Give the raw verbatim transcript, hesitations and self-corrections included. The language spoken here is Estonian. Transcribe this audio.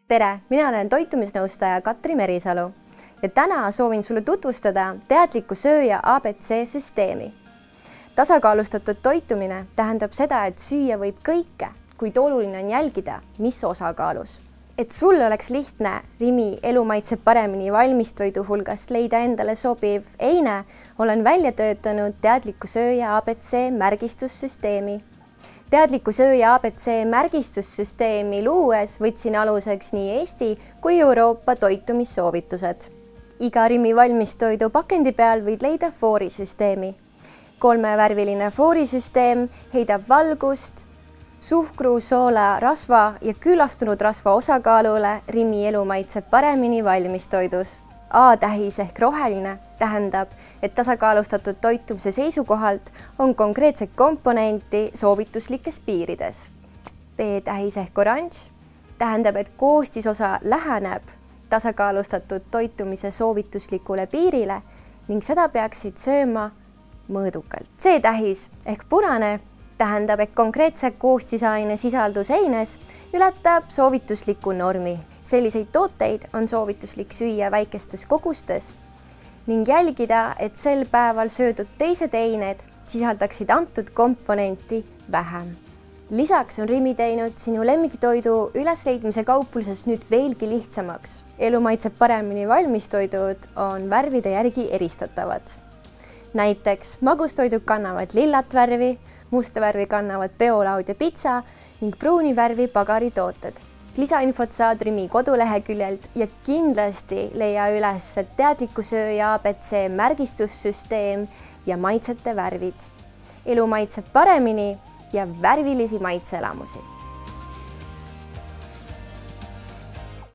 tere, mina olen toitumisnõustaja Katri Merisalu ja täna soovin sulle tutvustada teadliku sööja A B C süsteemi. Tasakaalustatud toitumine tähendab seda, et süüa võib kõike, kuid oluline on jälgida, mis osakaalus. Et sul oleks lihtne Rimi elu maitseb paremini valmistoidu hulgast leida endale sobiv eine, olen välja töötanud teadliku sööja A B C märgistussüsteemi. Teadliku sööja A B C märgistussüsteemi luues võtsin aluseks nii Eesti kui Euroopa toitumissoovitused. Iga Rimi valmistoidu pakendi peal võid leida foorisüsteemi. Kolmevärviline foorisüsteem heidab valgust, suhkru, soola, rasva ja küllastunud rasva osakaalule Rimi elu maitseb paremini valmistoidus. A-tähis ehk roheline tähendab, et tasakaalustatud toitumise seisukohalt on konkreetset komponenti soovituslikes piirides. B-tähis ehk oranž tähendab, et koostisosa läheneb tasakaalustatud toitumise soovituslikule piirile ning seda peaksid sööma mõõdukalt. C-tähis ehk punane tähendab, et konkreetse koostisaine sisaldus heines ületab soovitusliku normi. Selliseid tooteid on soovituslik süüa väikestes kogustes ning jälgida, et sel päeval söödud teised eined sisaldaksid antud komponenti vähem. Lisaks on Rimi teinud sinu lemmiktoidu ülesleidmise kaupluses nüüd veelgi lihtsamaks. Elu maitseb paremini valmistoidud on värvide järgi eristatavad. Näiteks magustoidud kannavad lillat värvi, musta värvi kannavad peolaud ja pitsa ning pruuni värvi pagaritooted. Lisainfot saad Rimi koduleheküljelt ja kindlasti leia üles teadliku sööja A B C märgistussüsteem ja maitsete värvid. Elu maitseb paremini ja värvilisi maitseelamusi.